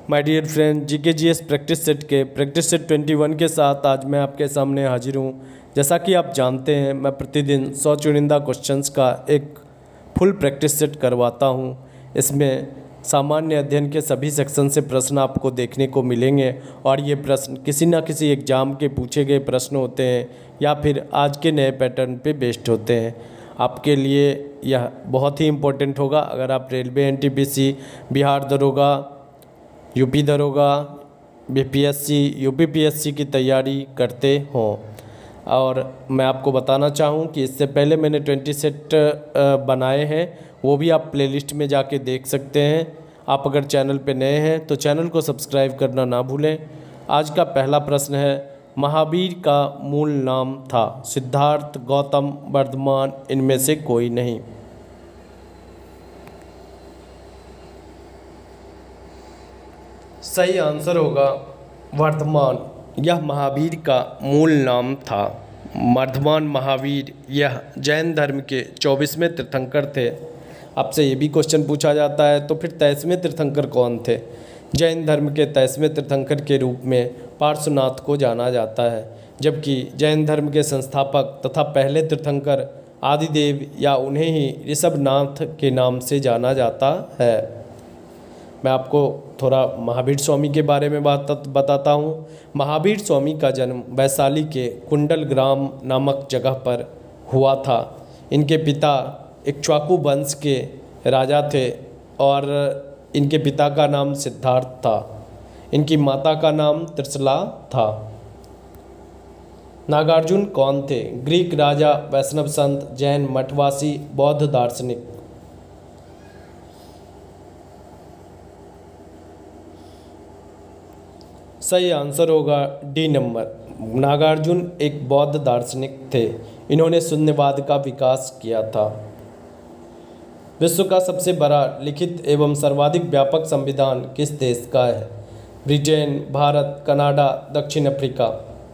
My dear friend, GK GS practice set के practice set 21 के साथ आज मैं आपके सामने हाजिर हूँ। जैसा कि आप जानते हैं, मैं प्रतिदिन 100 चुनिंदा क्वेश्चंस का एक फुल प्रैक्टिस सेट करवाता हूँ। इसमें सामान्य अध्ययन के सभी सेक्शन से प्रश्न आपको देखने को मिलेंगे और ये प्रश्न किसी न किसी एग्ज़ाम के पूछे गए प्रश्न होते हैं या फिर आज के नए पैटर्न पे बेस्ड होते हैं। आपके लिए यह बहुत ही इम्पोर्टेंट होगा अगर आप रेलवे, एनटीपीसी, बिहार दरोगा, यूपी दरोगा, बीपीएससी, यूपीपीएससी की तैयारी करते हों। और मैं आपको बताना चाहूँ कि इससे पहले मैंने 20 सेट बनाए हैं, वो भी आप प्लेलिस्ट में जाके देख सकते हैं। आप अगर चैनल पे नए हैं तो चैनल को सब्सक्राइब करना ना भूलें। आज का पहला प्रश्न है, महावीर का मूल नाम था? सिद्धार्थ, गौतम, वर्धमान, इनमें से कोई नहीं। सही आंसर होगा वर्धमान। यह महावीर का मूल नाम था। वर्धमान महावीर यह जैन धर्म के 24वें तीर्थंकर थे। आपसे ये भी क्वेश्चन पूछा जाता है तो फिर 23वें तीर्थंकर कौन थे? जैन धर्म के 23वें तीर्थंकर के रूप में पार्श्वनाथ को जाना जाता है, जबकि जैन धर्म के संस्थापक तथा पहले तीर्थंकर आदिदेव या उन्हें ही ऋषभनाथ के नाम से जाना जाता है। मैं आपको थोड़ा महावीर स्वामी के बारे में बताता हूँ। महावीर स्वामी का जन्म वैशाली के कुंडल ग्राम नामक जगह पर हुआ था। इनके पिता इक्ष्वाकु वंश के राजा थे और इनके पिता का नाम सिद्धार्थ था। इनकी माता का नाम त्रिशला था। नागार्जुन कौन थे? ग्रीक राजा, वैष्णव संत, जैन मठवासी, बौद्ध दार्शनिक। सही आंसर होगा डी नंबर। नागार्जुन एक बौद्ध दार्शनिक थे। इन्होंने शून्यवाद का विकास किया था। विश्व का सबसे बड़ा लिखित एवं सर्वाधिक व्यापक संविधान किस देश का है? ब्रिटेन, भारत, कनाडा, दक्षिण अफ्रीका।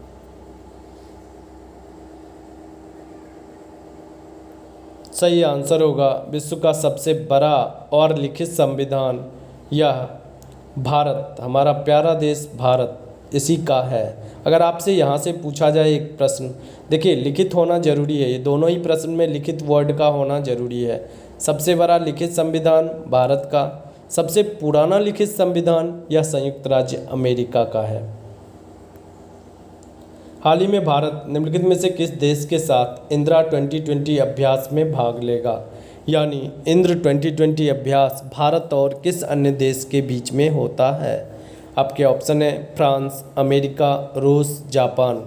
सही आंसर होगा विश्व का सबसे बड़ा और लिखित संविधान यह भारत, हमारा प्यारा देश भारत, इसी का है। अगर आपसे यहाँ से पूछा जाए एक प्रश्न, देखिए लिखित होना जरूरी है, ये दोनों ही प्रश्न में लिखित वर्ड का होना जरूरी है। सबसे बड़ा लिखित संविधान भारत का, सबसे पुराना लिखित संविधान यह संयुक्त राज्य अमेरिका का है। हाल ही में भारत निम्नलिखित में से किस देश के साथ इंदिरा 2020 अभ्यास में भाग लेगा? यानी इंद्र 2020 अभ्यास भारत और किस अन्य देश के बीच में होता है? आपके ऑप्शन है फ्रांस, अमेरिका, रूस, जापान।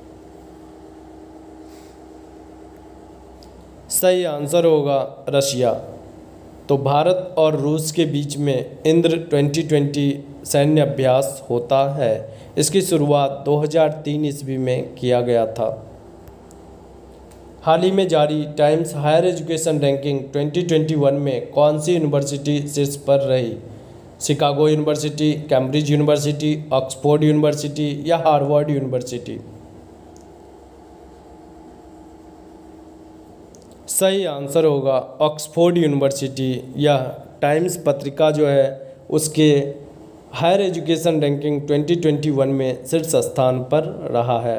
सही आंसर होगा रशिया। तो भारत और रूस के बीच में इंद्र 2020 सैन्य अभ्यास होता है। इसकी शुरुआत 2003 ईस्वी में किया गया था। हाल ही में जारी टाइम्स हायर एजुकेशन रैंकिंग 2021 में कौन सी यूनिवर्सिटी शीर्ष पर रही? Chicago university, Cambridge university, Oxford university या हार्वर्ड यूनिवर्सिटी। सही आंसर होगा ऑक्सफोर्ड यूनिवर्सिटी। यह टाइम्स पत्रिका जो है उसके हायर एजुकेशन रैंकिंग 2021 में शीर्ष स्थान पर रहा है।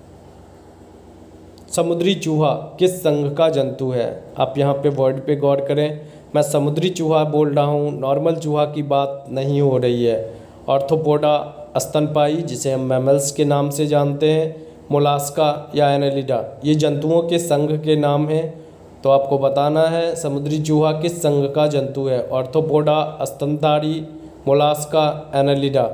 समुद्री चूहा किस संघ का जंतु है? आप यहाँ पे वर्ड पे गौर करें। मैं समुद्री चूहा बोल रहा हूँ, नॉर्मल चूहा की बात नहीं हो रही है। ऑर्थोपोडा, स्तनपाई जिसे हम मैमल्स के नाम से जानते हैं, मोलास्का या एनेलिडा, ये जंतुओं के संघ के नाम हैं। तो आपको बताना है समुद्री चूहा किस संघ का जंतु है? ऑर्थोपोडा, स्तनधारी, मोलास्का, एनेलिडा।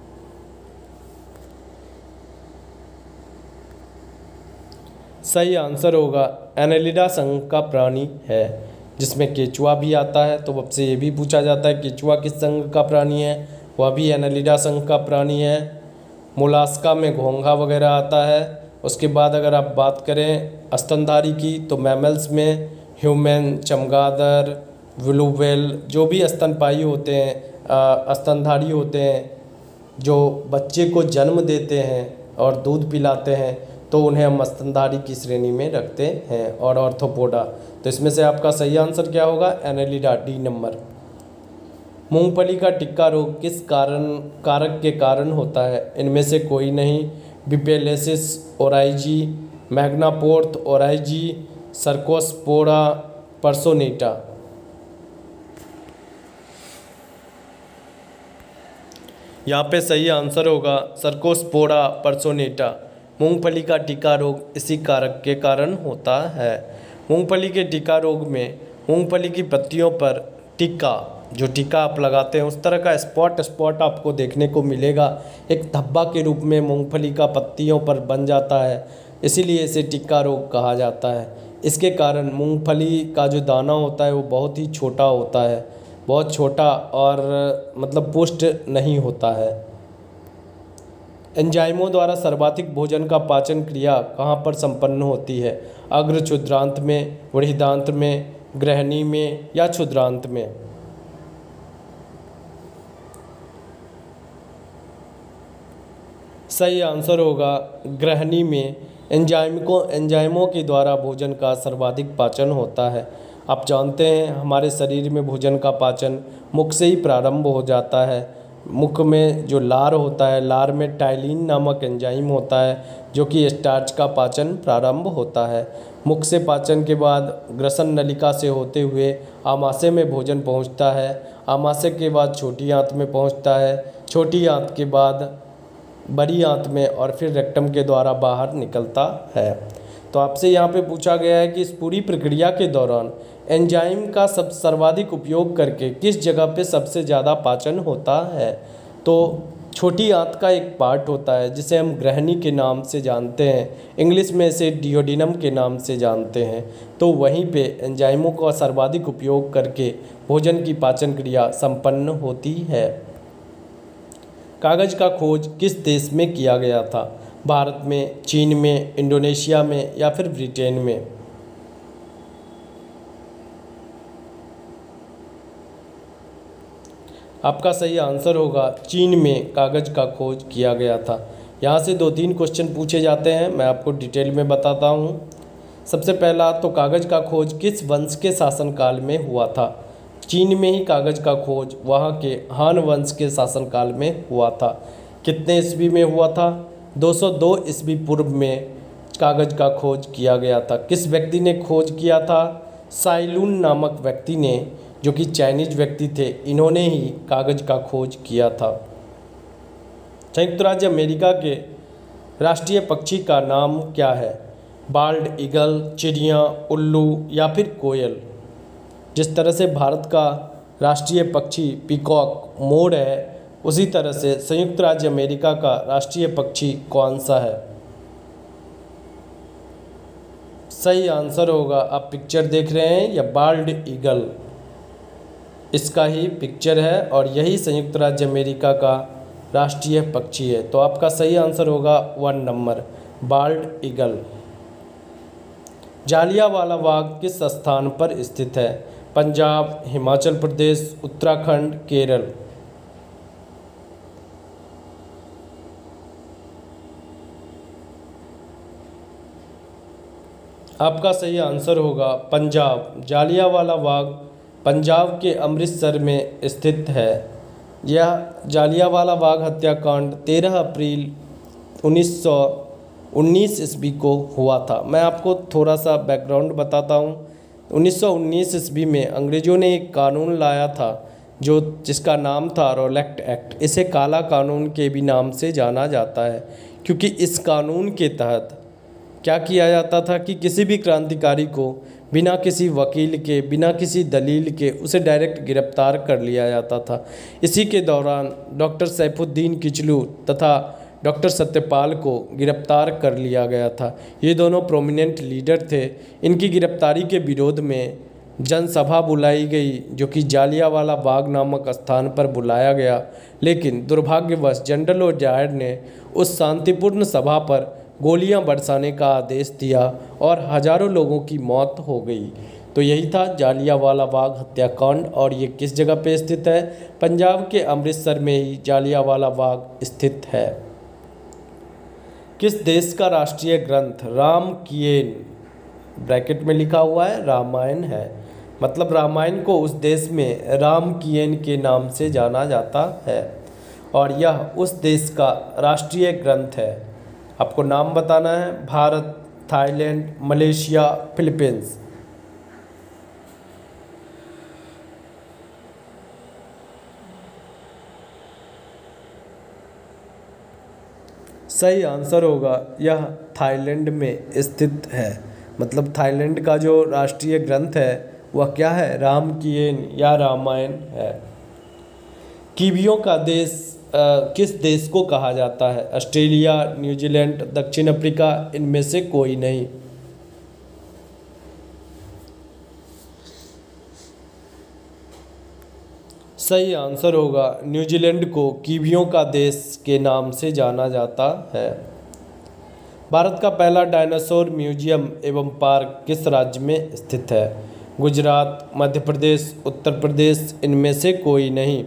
सही आंसर होगा एनेलिडा संघ का प्राणी है, जिसमें केचुआ भी आता है। तो आपसे ये भी पूछा जाता है केचुआ किस संघ का प्राणी है? वह भी एनेलिडा संघ का प्राणी है। मोलास्का में घोंघा वगैरह आता है। उसके बाद अगर आप बात करें स्तनधारी की तो मैमल्स में ह्यूमन, चमगादड़, ब्लू व्हेल, जो भी स्तनपायी होते हैं, स्तनधारी होते हैं, जो बच्चे को जन्म देते हैं और दूध पिलाते हैं, तो उन्हें हम स्तनधारी की श्रेणी में रखते हैं। और ऑर्थोपोडा, तो इसमें से आपका सही आंसर क्या होगा? Annelida, D number. मूंगफली का टिक्का रोग किस कारक के कारण होता है? इनमें से कोई नहीं। Bipolaris oryzae, magnaporthe oryzae, cercospora personata. यहाँ पे सही आंसर होगा सर्कोस्पोरा पर्सोनेटा। मूंगफली का टिक्का रोग इसी कारक के कारण होता है। मूंगफली के टिक्का रोग में मूंगफली की पत्तियों पर टिक्का, जो टिक्का आप लगाते हैं उस तरह का स्पॉट स्पॉट आपको देखने को मिलेगा, एक धब्बा के रूप में मूंगफली का पत्तियों पर बन जाता है, इसीलिए इसे टिक्का रोग कहा जाता है। इसके कारण मूंगफली का जो दाना होता है वो बहुत ही छोटा होता है, बहुत छोटा और मतलब पुष्ट नहीं होता है। एंजाइमों द्वारा सर्वाधिक भोजन का पाचन क्रिया कहाँ पर संपन्न होती है? अग्र क्षुद्रांत में, बृहदांत्र में, ग्रहणी में या क्षुद्रांत में? सही आंसर होगा ग्रहणी में। एंजाइमों के द्वारा भोजन का सर्वाधिक पाचन होता है। आप जानते हैं हमारे शरीर में भोजन का पाचन मुख से ही प्रारंभ हो जाता है। मुख में जो लार होता है, लार में टाइलिन नामक एंजाइम होता है जो कि स्टार्च का पाचन प्रारंभ होता है। मुख से पाचन के बाद ग्रसन नलिका से होते हुए आमाशय में भोजन पहुंचता है। आमाशय के बाद छोटी आंत में पहुंचता है। छोटी आंत के बाद बड़ी आंत में और फिर रेक्टम के द्वारा बाहर निकलता है। तो आपसे यहाँ पे पूछा गया है कि इस पूरी प्रक्रिया के दौरान एंजाइम का सर्वाधिक उपयोग करके किस जगह पे सबसे ज़्यादा पाचन होता है? तो छोटी आंत का एक पार्ट होता है जिसे हम ग्रहणी के नाम से जानते हैं, इंग्लिश में इसे डियोडिनम के नाम से जानते हैं। तो वहीं पे एंजाइमों का सर्वाधिक उपयोग करके भोजन की पाचन क्रिया संपन्न होती है। कागज़ का खोज किस देश में किया गया था? भारत में, चीन में, इंडोनेशिया में या फिर ब्रिटेन में? आपका सही आंसर होगा चीन में कागज़ का खोज किया गया था। यहाँ से 2-3 क्वेश्चन पूछे जाते हैं, मैं आपको डिटेल में बताता हूँ। सबसे पहला, तो कागज़ का खोज किस वंश के शासनकाल में हुआ था? चीन में ही कागज़ का खोज वहाँ के हान वंश के शासनकाल में हुआ था। कितने ईस्वी में हुआ था? 202 ईस्वी पूर्व में कागज़ का खोज किया गया था। किस व्यक्ति ने खोज किया था? साइलून नामक व्यक्ति ने, जो कि चाइनीज व्यक्ति थे, इन्होंने ही कागज़ का खोज किया था। संयुक्त राज्य अमेरिका के राष्ट्रीय पक्षी का नाम क्या है? बाल्ड ईगल, चिड़िया, उल्लू या फिर कोयल? जिस तरह से भारत का राष्ट्रीय पक्षी पीकॉक मोर है, उसी तरह से संयुक्त राज्य अमेरिका का राष्ट्रीय पक्षी कौन सा है? सही आंसर होगा, आप पिक्चर देख रहे हैं, यह बाल्ड ईगल इसका ही पिक्चर है और यही संयुक्त राज्य अमेरिका का राष्ट्रीय पक्षी है। तो आपका सही आंसर होगा 1 number, bald eagle. Jallianwala Bagh किस स्थान पर स्थित है? पंजाब, हिमाचल प्रदेश, उत्तराखंड, केरल? आपका सही आंसर होगा पंजाब। जालियांवाला बाग पंजाब के अमृतसर में स्थित है। यह जालियांवाला बाग हत्याकांड 13 अप्रैल 1919 ईस्वी को हुआ था। मैं आपको थोड़ा सा बैकग्राउंड बताता हूँ। 1919 ईस्वी में अंग्रेज़ों ने एक कानून लाया था जिसका नाम था रॉलेट एक्ट। इसे काला कानून के भी नाम से जाना जाता है, क्योंकि इस कानून के तहत क्या किया जाता था कि किसी भी क्रांतिकारी को बिना किसी वकील के, बिना किसी दलील के उसे डायरेक्ट गिरफ्तार कर लिया जाता था। इसी के दौरान डॉक्टर सैफुद्दीन किचलू तथा डॉक्टर सत्यपाल को गिरफ्तार कर लिया गया था। ये दोनों प्रोमिनेंट लीडर थे। इनकी गिरफ्तारी के विरोध में जनसभा बुलाई गई, जो कि जालियांवाला बाग नामक स्थान पर बुलाया गया। लेकिन दुर्भाग्यवश जनरल डायर ने उस शांतिपूर्ण सभा पर गोलियां बरसाने का आदेश दिया और हजारों लोगों की मौत हो गई। तो यही था जालियांवाला बाग हत्याकांड और ये किस जगह पे स्थित है? पंजाब के अमृतसर में ही जालियांवाला बाग स्थित है। किस देश का राष्ट्रीय ग्रंथ रामकीयन, ब्रैकेट में लिखा हुआ है, रामायण है? मतलब रामायण को उस देश में रामकीयन के नाम से जाना जाता है और यह उस देश का राष्ट्रीय ग्रंथ है। आपको नाम बताना है: भारत, थाईलैंड, मलेशिया, फिलीपींस। सही आंसर होगा यह थाईलैंड में स्थित है। मतलब थाईलैंड का जो राष्ट्रीय ग्रंथ है वह क्या है? रामकीयन या रामायण है। कीवियों का देश किस देश को कहा जाता है? ऑस्ट्रेलिया, न्यूजीलैंड, दक्षिण अफ्रीका, इनमें से कोई नहीं। सही आंसर होगा न्यूजीलैंड को कीवियों का देश के नाम से जाना जाता है। भारत का पहला डायनासोर म्यूजियम एवं पार्क किस राज्य में स्थित है? गुजरात, मध्य प्रदेश, उत्तर प्रदेश, इनमें से कोई नहीं।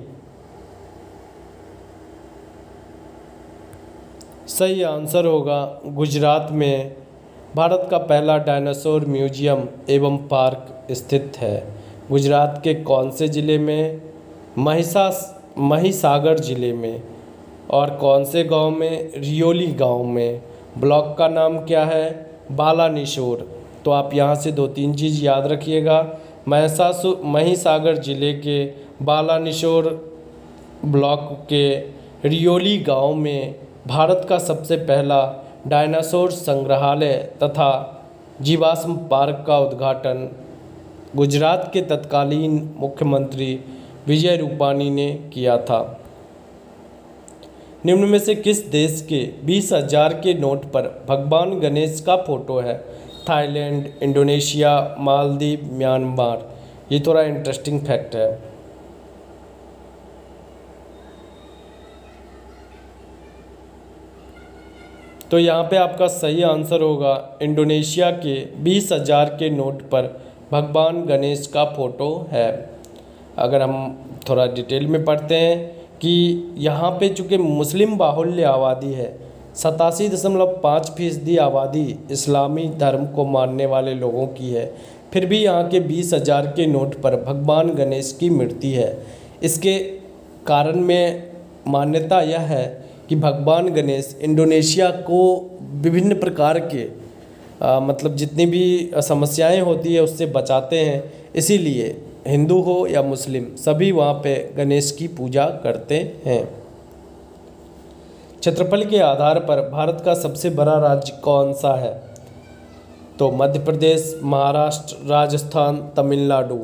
सही आंसर होगा गुजरात में भारत का पहला डायनासोर म्यूजियम एवं पार्क स्थित है। गुजरात के कौन से ज़िले में? महिसागर ज़िले में। और कौन से गांव में? रियोली गांव में। ब्लॉक का नाम क्या है? बालानिशोर। तो आप यहां से दो तीन चीज़ याद रखिएगा। महिसागर ज़िले के बालानिशोर ब्लॉक के रियोली गांव में भारत का सबसे पहला डायनासोर संग्रहालय तथा जीवाश्म पार्क का उद्घाटन गुजरात के तत्कालीन मुख्यमंत्री विजय रूपानी ने किया था। निम्न में से किस देश के 20,000 के नोट पर भगवान गणेश का फोटो है? Thailand, Indonesia, Maldives, Myanmar. ये थोड़ा इंटरेस्टिंग फैक्ट है। तो यहाँ पे आपका सही आंसर होगा इंडोनेशिया के 20,000 के नोट पर भगवान गणेश का फोटो है। अगर हम थोड़ा डिटेल में पढ़ते हैं कि यहाँ पे चूँकि मुस्लिम बाहुल्य आबादी है, 87.5% आबादी इस्लामी धर्म को मानने वाले लोगों की है, फिर भी यहाँ के 20,000 के नोट पर भगवान गणेश की मूर्ति है। इसके कारण में मान्यता यह है कि भगवान गणेश इंडोनेशिया को विभिन्न प्रकार के मतलब जितनी भी समस्याएं होती है उससे बचाते हैं। इसीलिए हिंदू हो या मुस्लिम सभी वहाँ पे गणेश की पूजा करते हैं। क्षेत्रफल के आधार पर भारत का सबसे बड़ा राज्य कौन सा है? तो मध्य प्रदेश, महाराष्ट्र, राजस्थान, तमिलनाडु।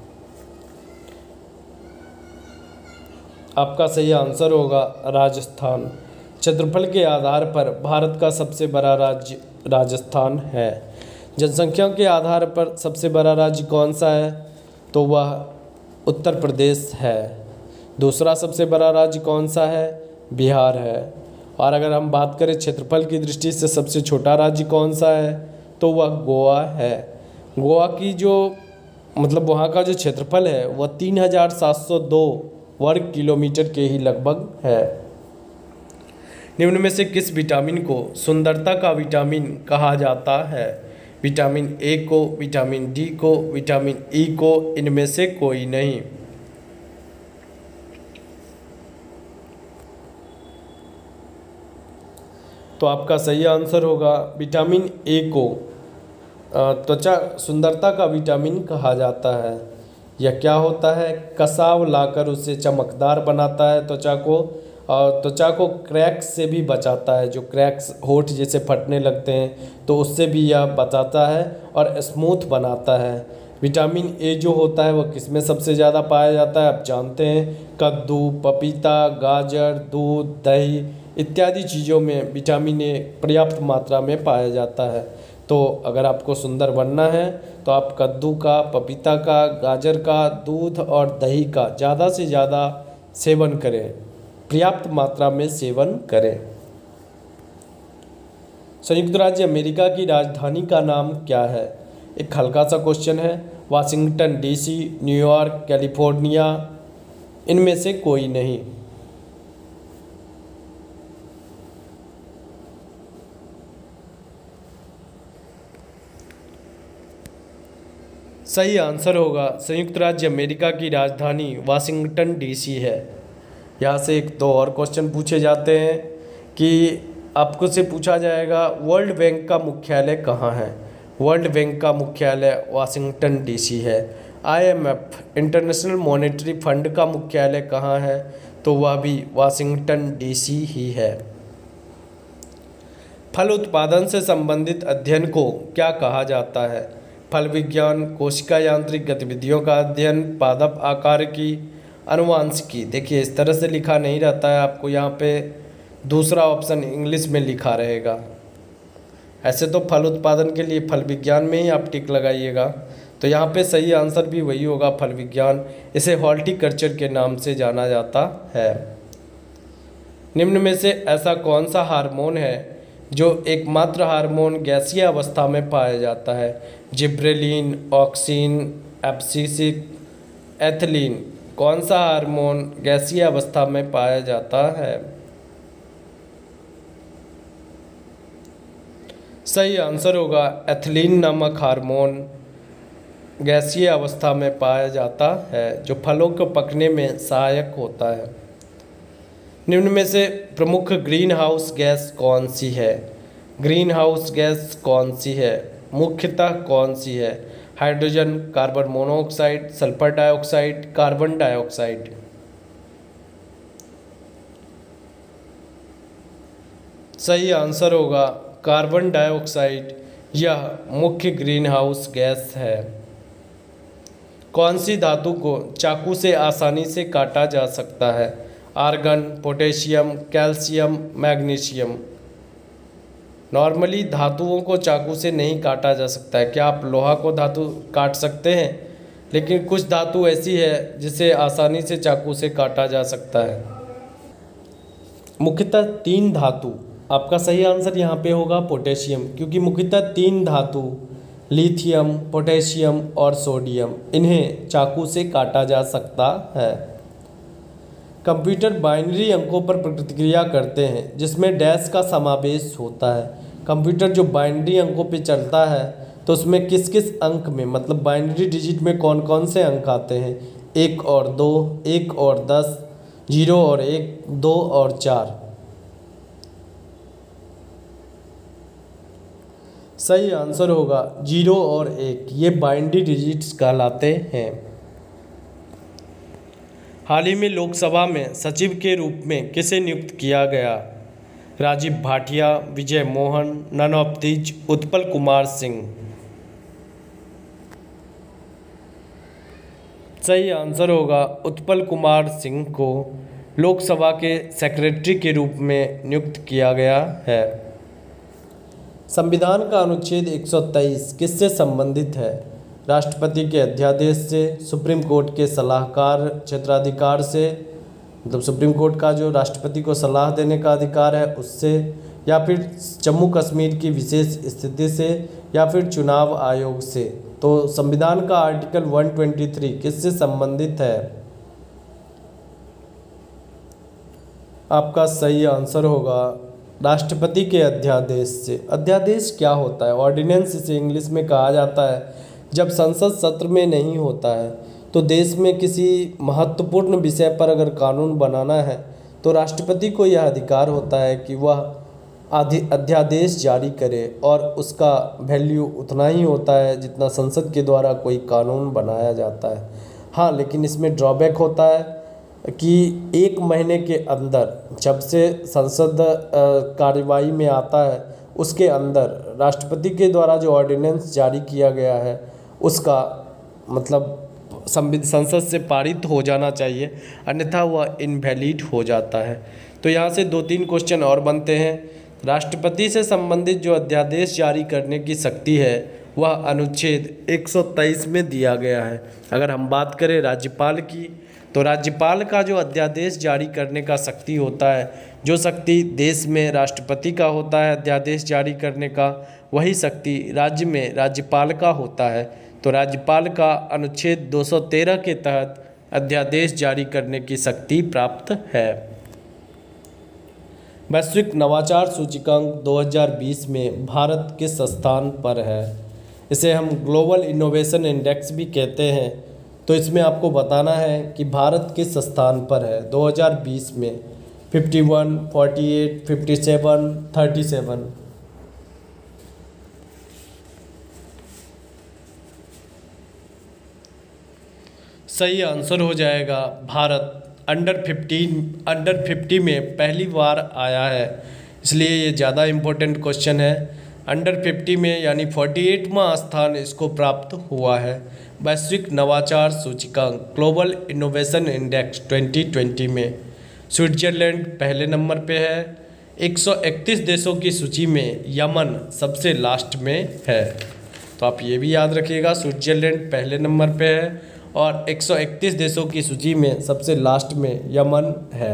आपका सही आंसर होगा राजस्थान। क्षेत्रफल के आधार पर भारत का सबसे बड़ा राज्य राजस्थान है। जनसंख्या के आधार पर सबसे बड़ा राज्य कौन सा है? तो वह उत्तर प्रदेश है। दूसरा सबसे बड़ा राज्य कौन सा है? बिहार है। और अगर हम बात करें क्षेत्रफल की दृष्टि से सबसे छोटा राज्य कौन सा है? तो वह गोवा है। गोवा की जो मतलब वहाँ का जो क्षेत्रफल है वह 3,702 वर्ग किलोमीटर के ही लगभग है। निम्न में से किस विटामिन को सुंदरता का विटामिन कहा जाता है? विटामिन ए को, विटामिन डी को, विटामिन ई को, इनमें से कोई नहीं। तो आपका सही आंसर होगा विटामिन ए को त्वचा सुंदरता का विटामिन कहा जाता है। यह क्या होता है? कसाव लाकर उसे चमकदार बनाता है त्वचा को, और त्वचा को क्रैक्स से भी बचाता है। जो क्रैक्स होठ जैसे फटने लगते हैं तो उससे भी यह बचाता है और स्मूथ बनाता है। विटामिन ए जो होता है वह किस में सबसे ज़्यादा पाया जाता है? आप जानते हैं कद्दू, पपीता, गाजर, दूध, दही इत्यादि चीज़ों में विटामिन ए पर्याप्त मात्रा में पाया जाता है। तो अगर आपको सुंदर बनना है तो आप कद्दू का, पपीता का, गाजर का, दूध और दही का ज़्यादा से ज़्यादा सेवन करें, पर्याप्त मात्रा में सेवन करें। संयुक्त राज्य अमेरिका की राजधानी का नाम क्या है? एक हल्का सा क्वेश्चन है। वाशिंगटन डीसी, न्यूयॉर्क, कैलिफोर्निया, इनमें से कोई नहीं। सही आंसर होगा संयुक्त राज्य अमेरिका की राजधानी वाशिंगटन डीसी है। यहाँ से एक दो और क्वेश्चन पूछे जाते हैं कि आपको से पूछा जाएगा वर्ल्ड बैंक का मुख्यालय कहाँ है। वर्ल्ड बैंक का मुख्यालय वाशिंगटन डीसी है। आईएमएफ इंटरनेशनल मॉनेटरी फंड का मुख्यालय कहाँ है, तो वह भी वाशिंगटन डीसी ही है। फल उत्पादन से संबंधित अध्ययन को क्या कहा जाता है। फल विज्ञान, कोशिका यांत्रिक गतिविधियों का अध्ययन, पादप आकार की, अनुवांशिकी। देखिए इस तरह से लिखा नहीं रहता है, आपको यहाँ पे दूसरा ऑप्शन इंग्लिश में लिखा रहेगा। ऐसे तो फल उत्पादन के लिए फल विज्ञान में ही आप टिक लगाइएगा, तो यहाँ पे सही आंसर भी वही होगा, फल विज्ञान। इसे हॉर्टिकल्चर के नाम से जाना जाता है। निम्न में से ऐसा कौन सा हार्मोन है जो एकमात्र हार्मोन गैसीय अवस्था में पाया जाता है। Gibberellin, auxin, abscisic, ethylene. कौन सा हार्मोन गैसीय अवस्था में पाया जाता है। सही आंसर होगा एथिलीन नामक हार्मोन गैसीय अवस्था में पाया जाता है, जो फलों को पकने में सहायक होता है। निम्न में से प्रमुख ग्रीन हाउस गैस कौन सी है। ग्रीन हाउस गैस कौन सी है, मुख्यतः कौन सी है। Hydrogen, carbon monoxide, sulphur dioxide, carbon dioxide. सही आंसर होगा कार्बन डाइऑक्साइड, यह मुख्य ग्रीन हाउस गैस है। कौन सी धातु को चाकू से आसानी से काटा जा सकता है। Argon, potassium, calcium, magnesium. Normally धातुओं को चाकू से नहीं काटा जा सकता है। क्या आप लोहा को धातु काट सकते हैं, लेकिन कुछ धातु ऐसी है जिसे आसानी से चाकू से काटा जा सकता है। मुख्यतः 3 धातु, आपका सही आंसर यहाँ पे होगा पोटेशियम, क्योंकि मुख्यतः 3 धातु लिथियम, पोटेशियम और सोडियम, इन्हें चाकू से काटा जा सकता है। कंप्यूटर बाइनरी अंकों पर प्रतिक्रिया करते हैं जिसमें डैश का समावेश होता है। कंप्यूटर जो बाइनरी अंकों पे चलता है तो उसमें किस किस अंक में, मतलब बाइनरी डिजिट में कौन कौन से अंक आते हैं। 1 और 2, 1 और 10, 0 और 1, 2 और 4। सही आंसर होगा 0 और 1, ये बाइनरी डिजिट्स कहलाते हैं। हाल ही में लोकसभा में सचिव के रूप में किसे नियुक्त किया गया। Rajiv Bhatia, Vijay Mohan, none of these, Utpal Kumar Singh. सही आंसर होगा उत्पल कुमार सिंह को लोकसभा के सेक्रेटरी के रूप में नियुक्त किया गया है। संविधान का अनुच्छेद 123 किससे संबंधित है। राष्ट्रपति के अध्यादेश से, सुप्रीम कोर्ट के सलाहकार क्षेत्राधिकार से, मतलब सुप्रीम कोर्ट का जो राष्ट्रपति को सलाह देने का अधिकार है उससे, या फिर जम्मू कश्मीर की विशेष स्थिति से, या फिर चुनाव आयोग से। तो संविधान का आर्टिकल 123 किससे संबंधित है। आपका सही आंसर होगा राष्ट्रपति के अध्यादेश से। अध्यादेश क्या होता है, ऑर्डिनेंस इसे इंग्लिश में कहा जाता है। जब संसद सत्र में नहीं होता है तो देश में किसी महत्वपूर्ण विषय पर अगर कानून बनाना है तो राष्ट्रपति को यह अधिकार होता है कि वह अध्यादेश जारी करे, और उसका वैल्यू उतना ही होता है जितना संसद के द्वारा कोई कानून बनाया जाता है। हाँ, लेकिन इसमें ड्रॉबैक होता है कि 1 महीने के अंदर, जब से संसद कार्यवाही में आता है उसके अंदर राष्ट्रपति के द्वारा जो ऑर्डिनेंस जारी किया गया है उसका मतलब संसद से पारित हो जाना चाहिए, अन्यथा वह इनवैलिड हो जाता है। तो यहाँ से 2-3 क्वेश्चन और बनते हैं। राष्ट्रपति से संबंधित जो अध्यादेश जारी करने की शक्ति है वह अनुच्छेद 123 में दिया गया है। अगर हम बात करें राज्यपाल की, तो राज्यपाल का जो अध्यादेश जारी करने का शक्ति होता है, जो शक्ति देश में राष्ट्रपति का होता है अध्यादेश जारी करने का, वही शक्ति राज्य में राज्यपाल का होता है। तो राज्यपाल का अनुच्छेद 213 के तहत अध्यादेश जारी करने की शक्ति प्राप्त है। वैश्विक नवाचार सूचकांक 2020 में भारत किस स्थान पर है। इसे हम ग्लोबल इनोवेशन इंडेक्स भी कहते हैं। तो इसमें आपको बताना है कि भारत किस स्थान पर है 2020 में, 51, 48, 57, 37। सही आंसर हो जाएगा भारत अंडर 50 में पहली बार आया है, इसलिए ये ज़्यादा इम्पोर्टेंट क्वेश्चन है। अंडर 50 में यानी 48वां स्थान इसको प्राप्त हुआ है। वैश्विक नवाचार सूचकांक ग्लोबल इनोवेशन इंडेक्स 2020 में स्विट्जरलैंड पहले नंबर पे है। 131 देशों की सूची में यमन सबसे लास्ट में है। तो आप ये भी याद रखिएगा, स्विट्जरलैंड पहले नंबर पे है और 131 देशों की सूची में सबसे लास्ट में यमन है।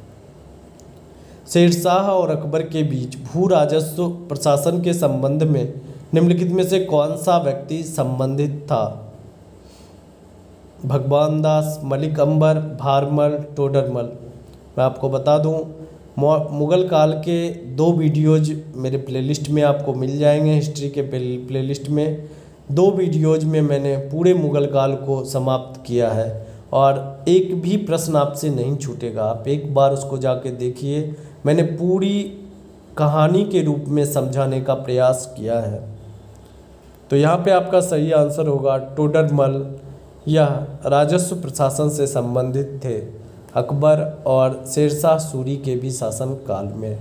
शेरशाह और अकबर के बीच भू राजस्व प्रशासन के संबंध में निम्नलिखित में से कौन सा व्यक्ति संबंधित था? भगवान दास, मलिक अंबर, भारमल, टोडरमल। मैं आपको बता दूं, मुग़ल काल के 2 वीडियोज मेरे प्लेलिस्ट में आपको मिल जाएंगे। हिस्ट्री के प्लेलिस्ट में 2 वीडियोज में मैंने पूरे मुग़ल काल को समाप्त किया है और एक भी प्रश्न आपसे नहीं छूटेगा। आप एक बार उसको जाके देखिए, मैंने पूरी कहानी के रूप में समझाने का प्रयास किया है। तो यहाँ पे आपका सही आंसर होगा टोडरमल। यह राजस्व प्रशासन से संबंधित थे अकबर और शेरशाह सूरी के भी शासन काल में।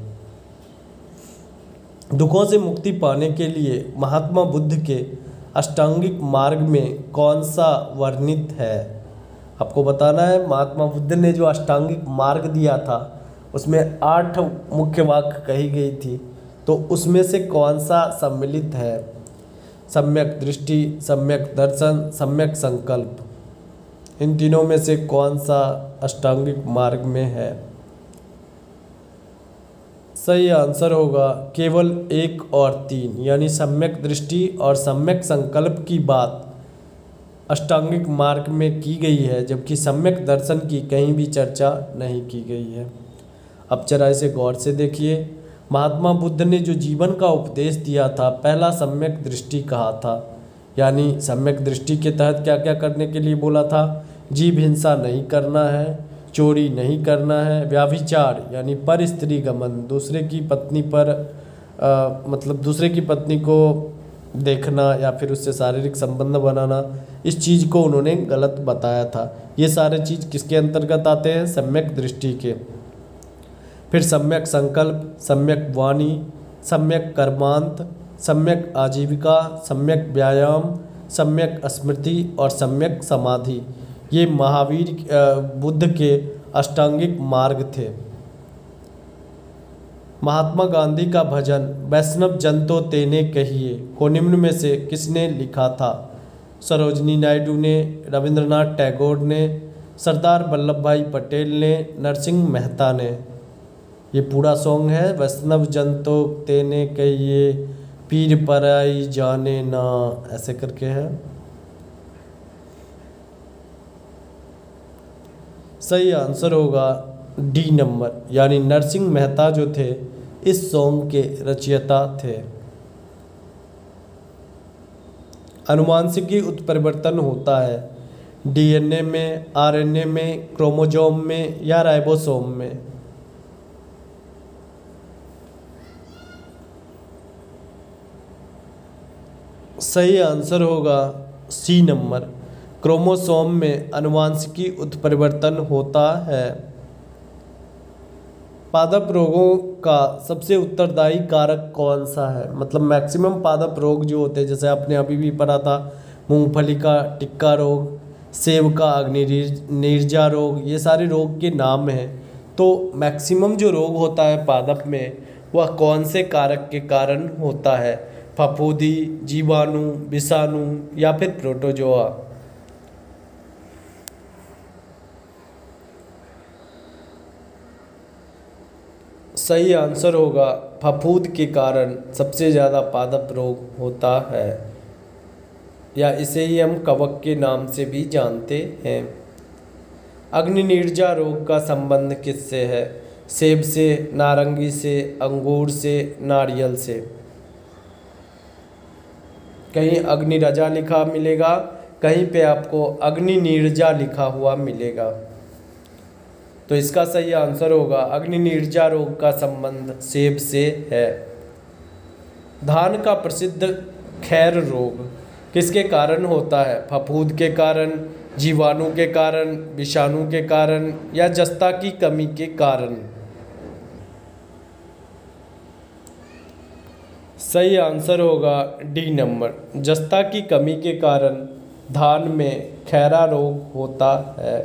दुखों से मुक्ति पाने के लिए महात्मा बुद्ध के अष्टांगिक मार्ग में कौन सा वर्णित है? आपको बताना है, महात्मा बुद्ध ने जो अष्टांगिक मार्ग दिया था उसमें 8 मुख्य वाक्य कही गई थी, तो उसमें से कौन सा सम्मिलित है? सम्यक दृष्टि, सम्यक दर्शन, सम्यक संकल्प। इन तीनों में से कौन सा अष्टांगिक मार्ग में है? सही आंसर होगा केवल 1 और 3, यानी सम्यक दृष्टि और सम्यक संकल्प की बात अष्टांगिक मार्ग में की गई है, जबकि सम्यक दर्शन की कहीं भी चर्चा नहीं की गई है। अब जरा इसे गौर से देखिए। महात्मा बुद्ध ने जो जीवन का उपदेश दिया था, पहला सम्यक दृष्टि कहा था, यानी सम्यक दृष्टि के तहत क्या क्या करने के लिए बोला था? जीव हिंसा नहीं करना है, चोरी नहीं करना है, व्याभिचार यानी पर स्त्री गमन, दूसरे की पत्नी पर मतलब दूसरे की पत्नी को देखना या फिर उससे शारीरिक संबंध बनाना, इस चीज़ को उन्होंने गलत बताया था। ये सारे चीज़ किसके अंतर्गत आते हैं? सम्यक दृष्टि के। फिर सम्यक संकल्प, सम्यक वाणी, सम्यक कर्मांत, सम्यक आजीविका, सम्यक व्यायाम, सम्यक स्मृति और सम्यक समाधि, ये महावीर बुद्ध के अष्टांगिक मार्ग थे। महात्मा गांधी का भजन वैष्णव जन तो तेने कहिए को निम्न में से किसने लिखा था? सरोजनी नायडू ने, रविंद्रनाथ टैगोर ने, सरदार वल्लभ भाई पटेल ने, नरसिंह मेहता ने। ये पूरा सॉन्ग है वैष्णव जन तो तेने कहिए पीर पराई जाने ना, ऐसे करके है। सही आंसर होगा डी नंबर, यानी नरसिंह मेहता जो थे इस सॉन्ग के रचयिता थे। अनुवांशिकी उत्परिवर्तन होता है डीएनए में, आरएनए में, क्रोमोसोम में या राइबोसोम में? सही आंसर होगा सी नंबर, क्रोमोसोम में अनुवांशिकी उत्परिवर्तन होता है। पादप रोगों का सबसे उत्तरदायी कारक कौन सा है? मतलब मैक्सिमम पादप रोग जो होते हैं, जैसे आपने अभी भी पढ़ा था, मूंगफली का टिक्का रोग, सेब का अग्निनीरजा रोग, ये सारे रोग के नाम हैं। तो मैक्सिमम जो रोग होता है पादप में, वह कौन से कारक के कारण होता है? फफूंदी, जीवाणु, विषाणु या फिर प्रोटोजोआ? सही आंसर होगा फफूंद के कारण सबसे ज़्यादा पादप रोग होता है, या इसे ही हम कवक के नाम से भी जानते हैं। अग्निनीरजा रोग का संबंध किससे है? सेब से, नारंगी से, अंगूर से, नारियल से? कहीं अग्निरजा लिखा मिलेगा, कहीं पे आपको अग्निनीरजा लिखा हुआ मिलेगा। तो इसका सही आंसर होगा अग्निनीरजा रोग का संबंध सेब से है। धान का प्रसिद्ध खैर रोग किसके कारण होता है? फफूंद के कारण, जीवाणु के कारण, विषाणु के कारण या जस्ता की कमी के कारण? सही आंसर होगा डी नंबर, जस्ता की कमी के कारण धान में खैरा रोग होता है।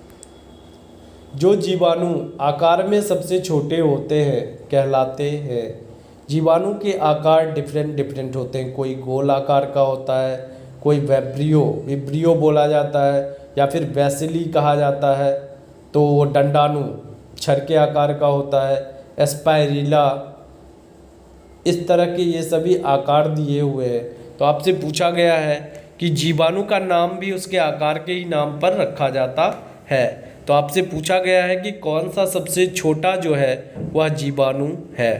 जो जीवाणु आकार में सबसे छोटे होते हैं कहलाते हैं। जीवाणु के आकार डिफरेंट होते हैं, कोई गोल आकार का होता है, कोई विब्रियो बोला जाता है, या फिर वैसिली कहा जाता है, तो वो डंडाणु छर के आकार का होता है, एस्पायरिला, इस तरह के ये सभी आकार दिए हुए हैं। तो आपसे पूछा गया है कि जीवाणु का नाम भी उसके आकार के ही नाम पर रखा जाता है। तो आपसे पूछा गया है कि कौन सा सबसे छोटा जो है वह जीवाणु है।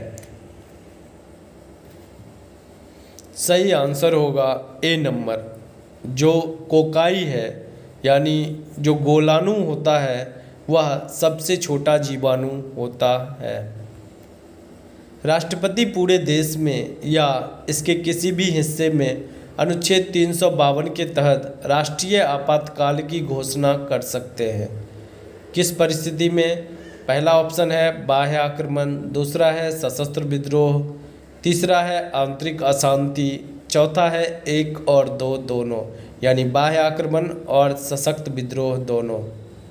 सही आंसर होगा ए नंबर, जो कोकाई है यानी जो गोलाणु होता है वह सबसे छोटा जीवाणु होता है। राष्ट्रपति पूरे देश में या इसके किसी भी हिस्से में अनुच्छेद 352 के तहत राष्ट्रीय आपातकाल की घोषणा कर सकते हैं। किस परिस्थिति में? पहला ऑप्शन है बाह्य आक्रमण, दूसरा है सशस्त्र विद्रोह, तीसरा है आंतरिक अशांति, चौथा है 1 और 2 दोनों, यानी बाह्य आक्रमण और सशक्त विद्रोह दोनों।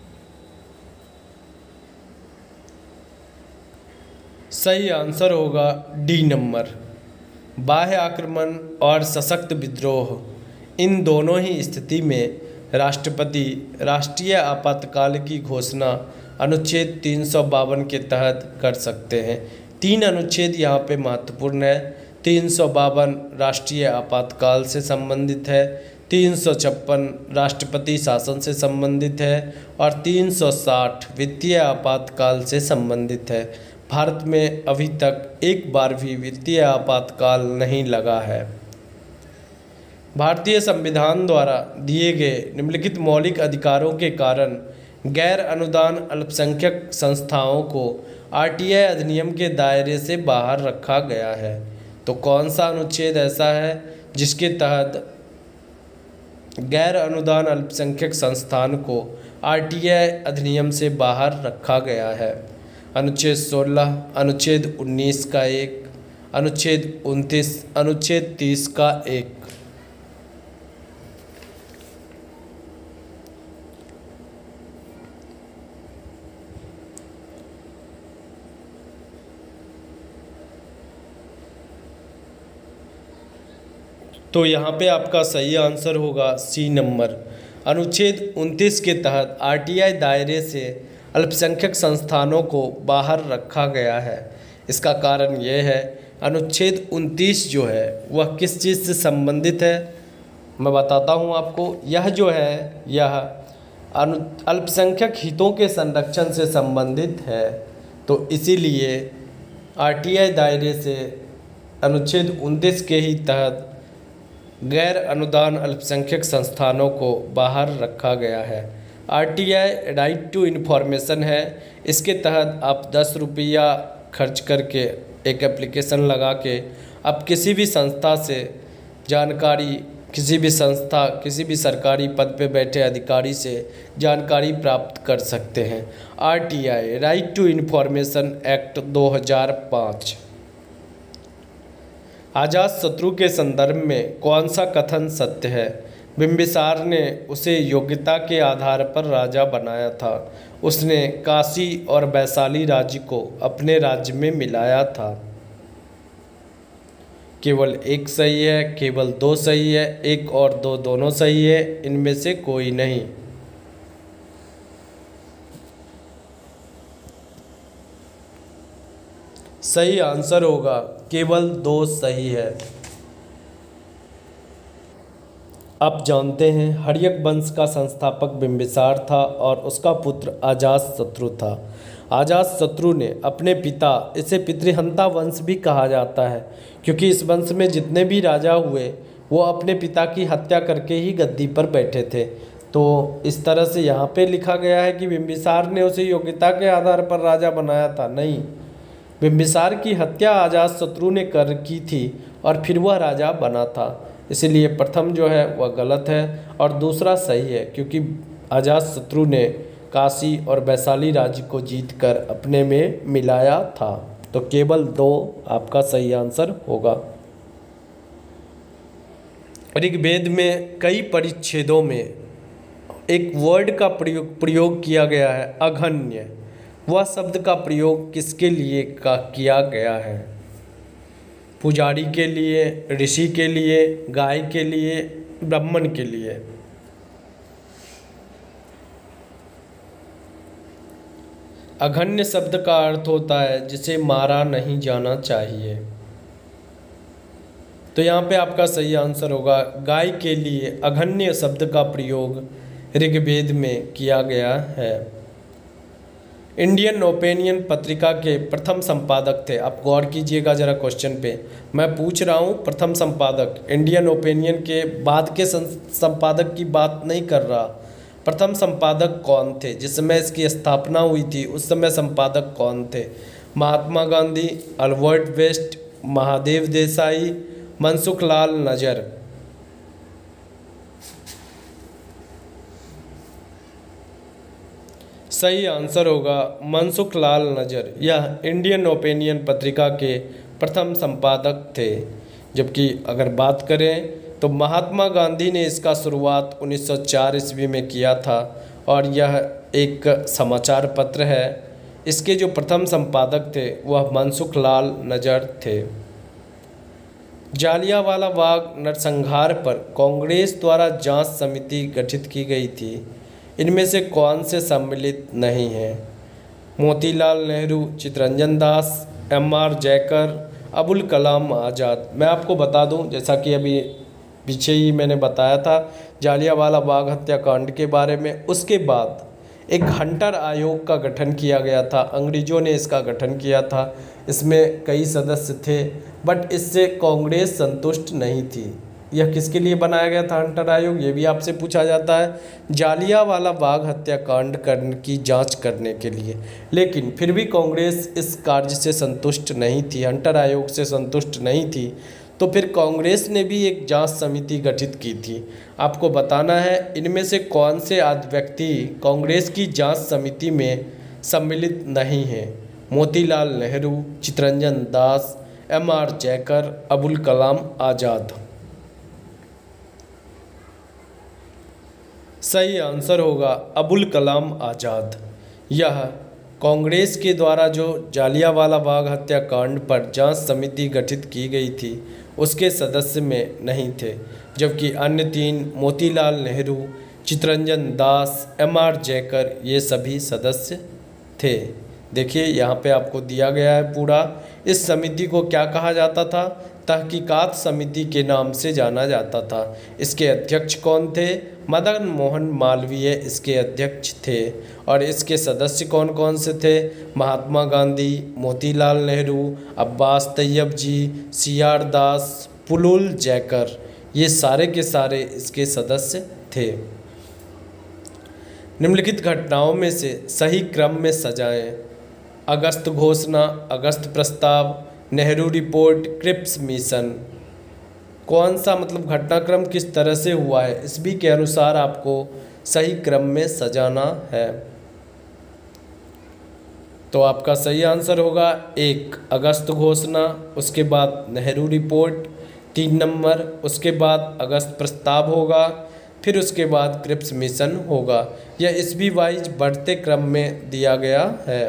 सही आंसर होगा डी नंबर, बाह्य आक्रमण और सशक्त विद्रोह, इन दोनों ही स्थिति में राष्ट्रपति राष्ट्रीय आपातकाल की घोषणा अनुच्छेद 352 के तहत कर सकते हैं। 3 अनुच्छेद यहाँ पे महत्वपूर्ण है। 352 राष्ट्रीय आपातकाल से संबंधित है, 356 राष्ट्रपति शासन से संबंधित है और 360 वित्तीय आपातकाल से संबंधित है। भारत में अभी तक एक बार भी वित्तीय आपातकाल नहीं लगा है। भारतीय संविधान द्वारा दिए गए निम्नलिखित मौलिक अधिकारों के कारण गैर अनुदान अल्पसंख्यक संस्थाओं को आरटीआई अधिनियम के दायरे से बाहर रखा गया है। तो कौन सा अनुच्छेद ऐसा है जिसके तहत गैर अनुदान अल्पसंख्यक संस्थान को आरटीआई अधिनियम से बाहर रखा गया है? अनुच्छेद 16, अनुच्छेद 19 का 1, अनुच्छेद 29, अनुच्छेद 30 का 1। तो यहाँ पे आपका सही आंसर होगा सी नंबर, अनुच्छेद 29 के तहत आरटीआई दायरे से अल्पसंख्यक संस्थानों को बाहर रखा गया है। इसका कारण यह है, अनुच्छेद 29 जो है वह किस चीज़ से संबंधित है मैं बताता हूँ आपको। यह जो है यह अल्पसंख्यक हितों के संरक्षण से संबंधित है। तो इसीलिए आरटीआई दायरे से अनुच्छेद 29 के ही तहत गैर अनुदान अल्पसंख्यक संस्थानों को बाहर रखा गया है। आरटीआई राइट टू इन्फॉर्मेशन है। इसके तहत आप 10 रुपया खर्च करके एक एप्लीकेशन लगा के आप किसी भी संस्था से जानकारी, किसी भी सरकारी पद पे बैठे अधिकारी से जानकारी प्राप्त कर सकते हैं। RTI right to information act 2005। Ajatashatru के संदर्भ में कौन सा कथन सत्य है? बिंबिसार ने उसे योग्यता के आधार पर राजा बनाया था। उसने काशी और वैशाली राज्य को अपने राज्य में मिलाया था। केवल 1 सही है, केवल 2 सही है, 1 और 2 दोनों सही है, इनमें से कोई नहीं। सही आंसर होगा केवल 2 सही है। आप जानते हैं हर्यक वंश का संस्थापक बिंबिसार था और उसका पुत्र अजातशत्रु था। अजातशत्रु ने अपने पिता, इसे पितृहंता वंश भी कहा जाता है क्योंकि इस वंश में जितने भी राजा हुए वो अपने पिता की हत्या करके ही गद्दी पर बैठे थे। तो इस तरह से यहाँ पे लिखा गया है कि बिंबिसार ने उसे योग्यता के आधार पर राजा बनाया था, नहीं, बिंबिसार की हत्या अजातशत्रु ने कर की थी और फिर वह राजा बना था। इसीलिए प्रथम जो है वह गलत है और दूसरा सही है, क्योंकि अजातशत्रु ने काशी और वैशाली राज्य को जीतकर अपने में मिलाया था। तो केवल 2 आपका सही आंसर होगा। ऋग्वेद में कई परिच्छेदों में एक वर्ड का प्रयोग किया गया है, अघन्य। वह शब्द का प्रयोग किसके लिए किया गया है? पुजारी के लिए, ऋषि के लिए, गाय के लिए, ब्राह्मण के लिए? अघन्य शब्द का अर्थ होता है जिसे मारा नहीं जाना चाहिए। तो यहाँ पे आपका सही आंसर होगा गाय के लिए अघन्य शब्द का प्रयोग ऋग्वेद में किया गया है। इंडियन ओपिनियन पत्रिका के प्रथम संपादक थे। आप गौर कीजिएगा जरा क्वेश्चन पे, मैं पूछ रहा हूँ प्रथम संपादक, इंडियन ओपिनियन के बाद के संपादक की बात नहीं कर रहा। प्रथम संपादक कौन थे? जिस समय इसकी स्थापना हुई थी उस समय संपादक कौन थे? Mahatma Gandhi, Albert West, Mahadev Desai, Mansukh Lal Nazar? सही आंसर होगा मनसुख लाल नजर। यह इंडियन ओपिनियन पत्रिका के प्रथम संपादक थे। जबकि अगर बात करें तो महात्मा गांधी ने इसका शुरुआत 1904 ईस्वी में किया था और यह एक समाचार पत्र है। इसके जो प्रथम संपादक थे वह मनसुख लाल नजर थे। जालियांवाला बाग नरसंहार पर कांग्रेस द्वारा जांच समिति गठित की गई थी। इनमें से कौन से सम्मिलित नहीं हैं? मोतीलाल नेहरू, चित्तरंजन दास, एम.आर. जयकर, अबुल कलाम आज़ाद? मैं आपको बता दूं, जैसा कि अभी पीछे ही मैंने बताया था जालियांवाला बाग हत्याकांड के बारे में, उसके बाद एक हंटर आयोग का गठन किया गया था। अंग्रेजों ने इसका गठन किया था। इसमें कई सदस्य थे, बट इससे कांग्रेस संतुष्ट नहीं थी। यह किसके लिए बनाया गया था हंटर आयोग? ये भी आपसे पूछा जाता है, जालियांवाला बाग हत्याकांड की जांच करने के लिए। लेकिन फिर भी कांग्रेस इस कार्य से संतुष्ट नहीं थी, हंटर आयोग से संतुष्ट नहीं थी। तो फिर कांग्रेस ने भी एक जांच समिति गठित की थी। आपको बताना है इनमें से कौन से आदि व्यक्ति कांग्रेस की जांच समिति में सम्मिलित नहीं हैं? मोतीलाल नेहरू, चित्तरंजन दास, एम.आर. जयकर, अबुल कलाम आज़ाद? सही आंसर होगा अबुल कलाम आज़ाद। यह कांग्रेस के द्वारा जो जालियांवाला बाग हत्याकांड पर जांच समिति गठित की गई थी उसके सदस्य में नहीं थे, जबकि अन्य 3 मोतीलाल नेहरू, चित्तरंजन दास, एम.आर. जयकर ये सभी सदस्य थे। देखिए यहाँ पे आपको दिया गया है पूरा। इस समिति को क्या कहा जाता था? तहकीकात समिति के नाम से जाना जाता था। इसके अध्यक्ष कौन थे? मदन मोहन मालवीय इसके अध्यक्ष थे। और इसके सदस्य कौन कौन से थे? महात्मा गांधी, मोतीलाल नेहरू, अब्बास तैयब जी, सी.आर. दास, पुलुल जयकर, ये सारे के सारे इसके सदस्य थे। निम्नलिखित घटनाओं में से सही क्रम में सजाएं। अगस्त घोषणा, अगस्त प्रस्ताव, नेहरू रिपोर्ट, क्रिप्स मिशन। कौन सा मतलब घटनाक्रम किस तरह से हुआ है, इस भी के अनुसार आपको सही क्रम में सजाना है। तो आपका सही आंसर होगा 1 अगस्त घोषणा, उसके बाद नेहरू रिपोर्ट 3 नंबर, उसके बाद अगस्त प्रस्ताव होगा, फिर उसके बाद क्रिप्स मिशन होगा। यह ईस्वी वाइज बढ़ते क्रम में दिया गया है।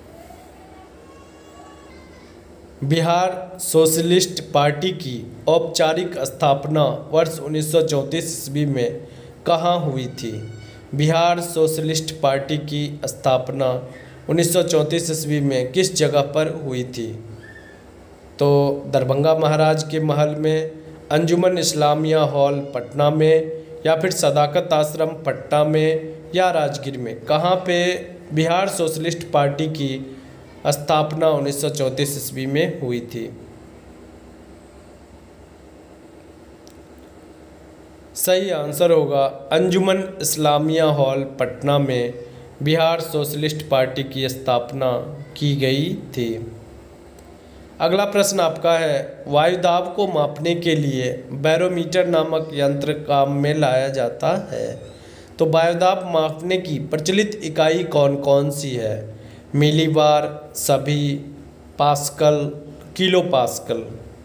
बिहार सोशलिस्ट पार्टी की औपचारिक स्थापना वर्ष 1934 ईस्वी में कहाँ हुई थी? बिहार सोशलिस्ट पार्टी की स्थापना 1934 ईस्वी में किस जगह पर हुई थी? तो दरभंगा महाराज के महल में, अंजुमन इस्लामिया हॉल पटना में, या फिर सदाकत आश्रम पटना में, या राजगीर में? कहाँ पे बिहार सोशलिस्ट पार्टी की स्थापना 1934 ईस्वी में हुई थी? सही आंसर होगा अंजुमन इस्लामिया हॉल पटना में बिहार सोशलिस्ट पार्टी की स्थापना की गई थी। अगला प्रश्न आपका है, वायुदाब को मापने के लिए बैरोमीटर नामक यंत्र काम में लाया जाता है। तो वायुदाब मापने की प्रचलित इकाई कौन कौन सी है? मिलीबार, सभी, पास्कल, किलो पास्कल।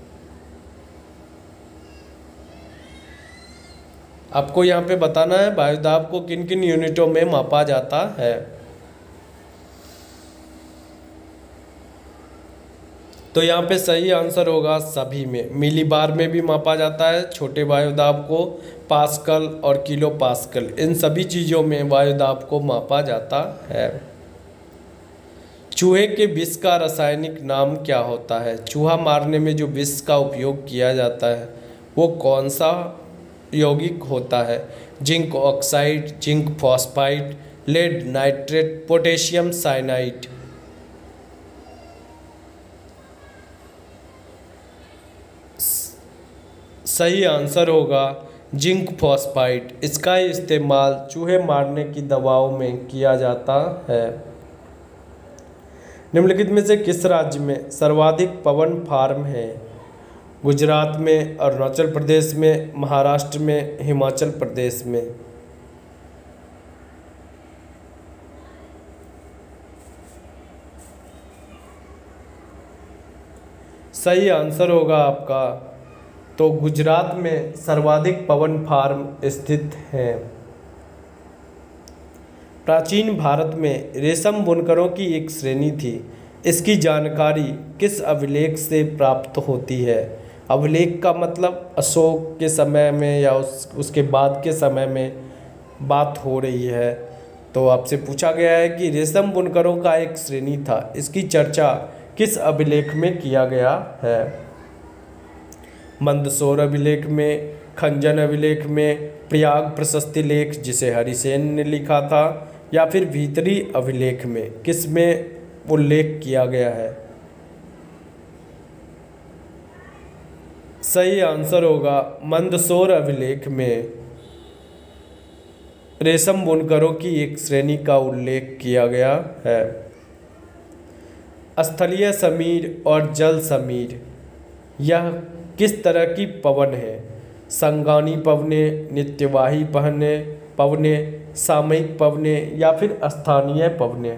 आपको यहाँ पे बताना है वायुदाब को किन किन यूनिटों में मापा जाता है। तो यहाँ पे सही आंसर होगा सभी में। मिलीबार में भी मापा जाता है छोटे वायुदाब को, पास्कल और किलो पास्कल, इन सभी चीज़ों में वायुदाब को मापा जाता है। चूहे के विष का रासायनिक नाम क्या होता है? चूहा मारने में जो विष का उपयोग किया जाता है वो कौन सा यौगिक होता है? Zinc oxide, zinc phosphide, lead nitrate, potassium cyanide. सही आंसर होगा जिंक फॉस्फाइड। इसका इस्तेमाल चूहे मारने की दवाओं में किया जाता है। निम्नलिखित में से किस राज्य में सर्वाधिक पवन फार्म है? गुजरात में, अरुणाचल प्रदेश में, महाराष्ट्र में, हिमाचल प्रदेश में। सही आंसर होगा आपका तो गुजरात में सर्वाधिक पवन फार्म स्थित हैं। प्राचीन भारत में रेशम बुनकरों की एक श्रेणी थी। इसकी जानकारी किस अभिलेख से प्राप्त होती है? अभिलेख का मतलब अशोक के समय में या उसके बाद के समय में बात हो रही है। तो आपसे पूछा गया है कि रेशम बुनकरों का एक श्रेणी था, इसकी चर्चा किस अभिलेख में किया गया है? मंदसौर अभिलेख में, खंजन अभिलेख में, प्रयाग प्रशस्ति लेख जिसे हरिसेन ने लिखा था, या फिर भीतरी अभिलेख में, किस में उल्लेख किया गया है? सही आंसर होगा मंदसौर अभिलेख में रेशम बुनकरों की एक श्रेणी का उल्लेख किया गया है। स्थलीय समीर और जल समीर यह किस तरह की पवन है? संगानी पवने, नित्यवाही पवने, सामयिक पवने या फिर स्थानीय पवने?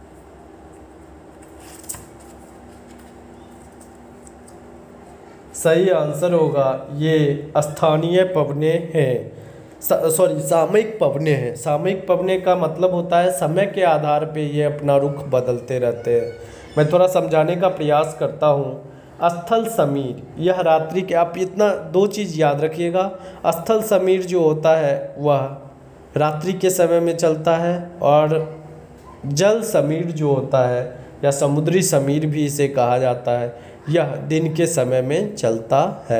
सही आंसर होगा ये स्थानीय पवने हैं, सामयिक पवने हैं। सामयिक पवने का मतलब होता है समय के आधार पे ये अपना रुख बदलते रहते हैं। मैं थोड़ा समझाने का प्रयास करता हूँ। स्थल समीर यह रात्रि के, आप इतना दो चीज़ याद रखिएगा, स्थल समीर जो होता है वह रात्रि के समय में चलता है, और जल समीर जो होता है या समुद्री समीर भी इसे कहा जाता है, यह दिन के समय में चलता है।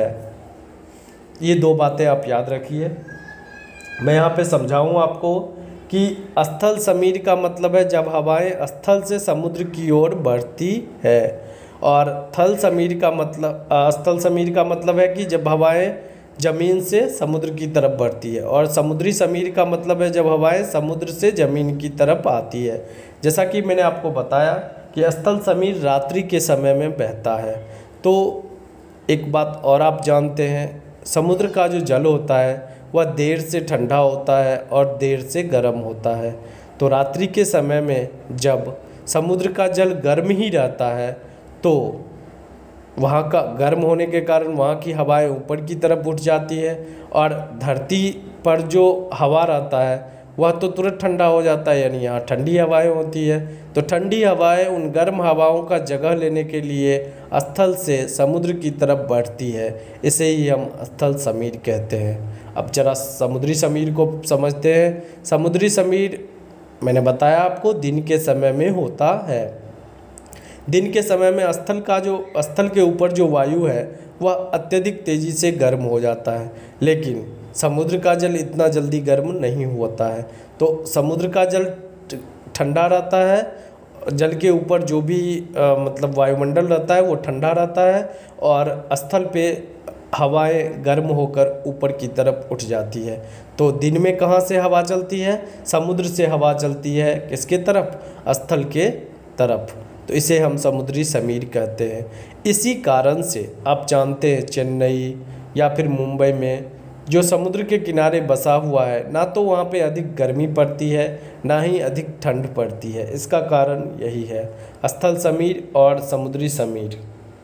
ये दो बातें आप याद रखिए। मैं यहाँ पे समझाऊँ आपको कि स्थल समीर का मतलब है जब हवाएं स्थल से समुद्र की ओर बढ़ती है, और थल समीर का मतलब स्थल समीर का मतलब है कि जब हवाएं ज़मीन से समुद्र की तरफ बढ़ती है, और समुद्री समीर का मतलब है जब हवाएं समुद्र से ज़मीन की तरफ आती है। जैसा कि मैंने आपको बताया कि स्थल समीर रात्रि के समय में बहता है। तो एक बात और आप जानते हैं, समुद्र का जो जल होता है वह देर से ठंडा होता है और देर से गर्म होता है। तो रात्रि के समय में जब समुद्र का जल गर्म ही रहता है तो वहाँ का गर्म होने के कारण वहाँ की हवाएं ऊपर की तरफ उठ जाती है, और धरती पर जो हवा रहता है वह तो तुरंत ठंडा हो जाता है, यानी यहाँ ठंडी हवाएं होती है। तो ठंडी हवाएं उन गर्म हवाओं का जगह लेने के लिए स्थल से समुद्र की तरफ बढ़ती है, इसे ही हम स्थल समीर कहते हैं। अब जरा समुद्री समीर को समझते हैं। समुद्री समीर मैंने बताया आपको दिन के समय में होता है। दिन के समय में स्थल के ऊपर जो वायु है वह अत्यधिक तेज़ी से गर्म हो जाता है, लेकिन समुद्र का जल इतना जल्दी गर्म नहीं होता है। तो समुद्र का जल ठंडा रहता है, जल के ऊपर जो भी मतलब वायुमंडल रहता है वो ठंडा रहता है, और स्थल पे हवाएं गर्म होकर ऊपर की तरफ उठ जाती है। तो दिन में कहाँ से हवा चलती है? समुद्र से हवा चलती है किसके तरफ? स्थल के तरफ। तो इसे हम समुद्री समीर कहते हैं। इसी कारण से आप जानते हैं चेन्नई या फिर मुंबई में जो समुद्र के किनारे बसा हुआ है, ना तो वहाँ पे अधिक गर्मी पड़ती है ना ही अधिक ठंड पड़ती है। इसका कारण यही है, स्थल समीर और समुद्री समीर।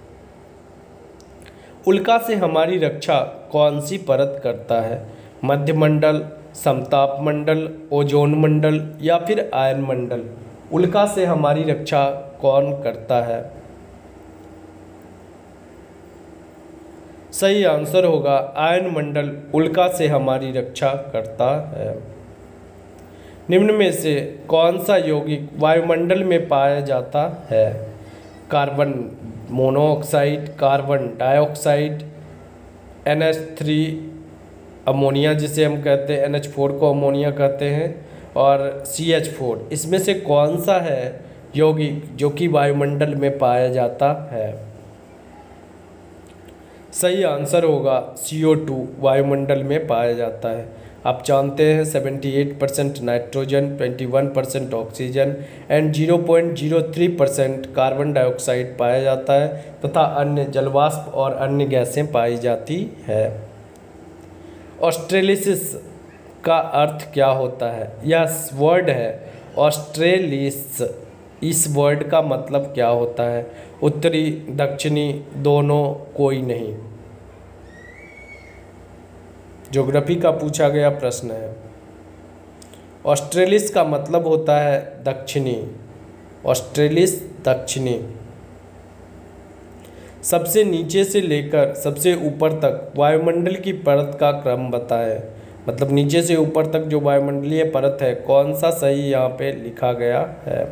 उल्का से हमारी रक्षा कौन सी परत करता है? मध्यमंडल, समताप मंडल, ओजोन मंडल या फिर आयन मंडल? उल्का से हमारी रक्षा कौन करता है? सही आंसर होगा आयन मंडल उल्का से हमारी रक्षा करता है। निम्न में से कौन सा यौगिक वायुमंडल में पाया जाता है? Carbon monoxide, carbon dioxide, NH3 ammonia जिसे हम कहते हैं, NH4 को अमोनिया कहते हैं, और CH4। इसमें से कौन सा है यौगिक जो कि वायुमंडल में पाया जाता है? सही आंसर होगा CO2 वायुमंडल में पाया जाता है। आप जानते हैं 78% nitrogen, 21% oxygen and 0.03% carbon dioxide पाया जाता है तथा अन्य जलवाष्प और अन्य गैसें पाई जाती है। ऑस्ट्रेलिसिस का अर्थ क्या होता है? यह वर्ड है ऑस्ट्रेलिस। इस वर्ड का मतलब क्या होता है? उत्तरी, दक्षिणी, दोनों, कोई नहीं। ज्योग्राफी का पूछा गया प्रश्न है। ऑस्ट्रेलिस का मतलब होता है दक्षिणी। ऑस्ट्रेलिस दक्षिणी। सबसे नीचे से लेकर सबसे ऊपर तक वायुमंडल की परत का क्रम बताएं। मतलब नीचे से ऊपर तक जो वायुमंडलीय परत है, कौन सा सही यहाँ पे लिखा गया है?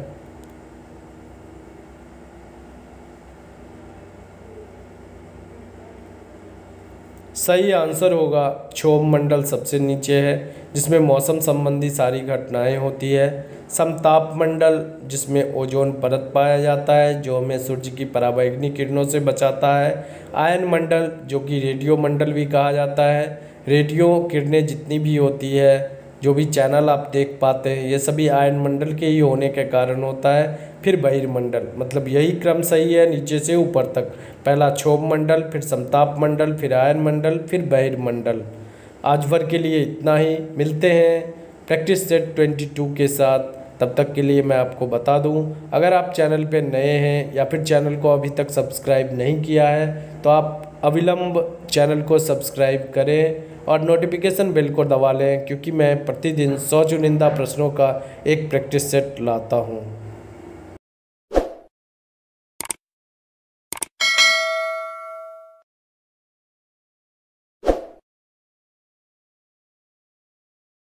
सही आंसर होगा क्षोभ मंडल सबसे नीचे है, जिसमें मौसम संबंधी सारी घटनाएं होती है। समताप मंडल जिसमें ओजोन परत पाया जाता है जो हमें सूर्य की पराबैंगनी किरणों से बचाता है। आयन मंडल जो कि रेडियो मंडल भी कहा जाता है। रेडियो किरणें जितनी भी होती है, जो भी चैनल आप देख पाते हैं, ये सभी आयन मंडल के ही होने के कारण होता है। फिर बहिर्मंडल, मतलब यही क्रम सही है नीचे से ऊपर तक। पहला क्षोभ मंडल, फिर समताप मंडल, फिर आयन मंडल, फिर बहिर्मंडल। आज भर के लिए इतना ही। मिलते हैं प्रैक्टिस सेट 22 के साथ। तब तक के लिए मैं आपको बता दूं, अगर आप चैनल पे नए हैं या फिर चैनल को अभी तक सब्सक्राइब नहीं किया है तो आप अविलंब चैनल को सब्सक्राइब करें और नोटिफिकेशन बेल को दबा लें, क्योंकि मैं प्रतिदिन 100 चुनिंदा प्रश्नों का एक प्रैक्टिस सेट लाता हूं।